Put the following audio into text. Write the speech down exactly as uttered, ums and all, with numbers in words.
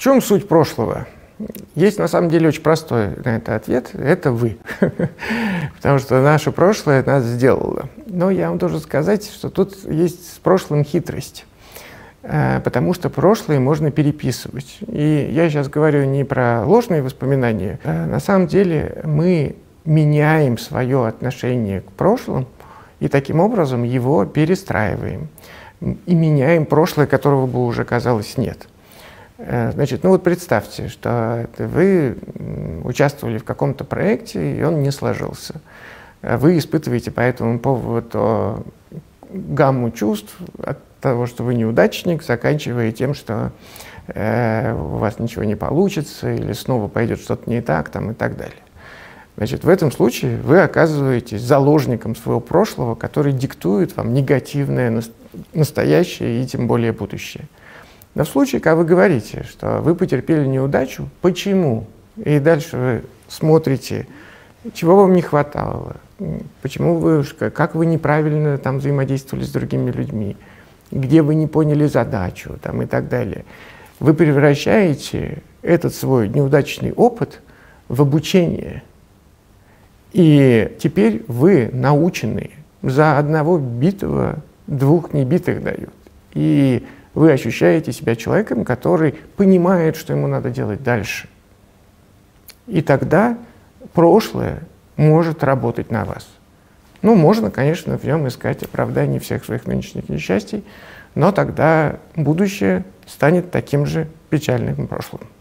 чем суть прошлого? Есть на самом деле очень простой на это ответ – это вы. Потому что наше прошлое нас сделало. Но я вам должен сказать, что тут есть с прошлым хитрость. Потому что прошлое можно переписывать. И я сейчас говорю не про ложные воспоминания. На самом деле мы меняем свое отношение к прошлому и таким образом его перестраиваем. И меняем прошлое, которого бы уже, казалось, нет. Значит, ну вот представьте, что вы участвовали в каком-то проекте, и он не сложился. Вы испытываете по этому поводу гамму чувств от того, что вы неудачник, заканчивая тем, что э, у вас ничего не получится, или снова пойдет что-то не так, там, и так далее. Значит, в этом случае вы оказываетесь заложником своего прошлого, который диктует вам негативное настоящее и тем более будущее. Но в случае, когда вы говорите, что вы потерпели неудачу, почему? И дальше вы смотрите, чего вам не хватало, почему вы, как вы неправильно там взаимодействовали с другими людьми, где вы не поняли задачу там, и так далее. Вы превращаете этот свой неудачный опыт в обучение. И теперь вы научены, за одного битого двух небитых дают. И вы ощущаете себя человеком, который понимает, что ему надо делать дальше. И тогда прошлое может работать на вас. Ну, можно, конечно, в нем искать оправдание всех своих нынешних несчастий, но тогда будущее станет таким же печальным прошлым.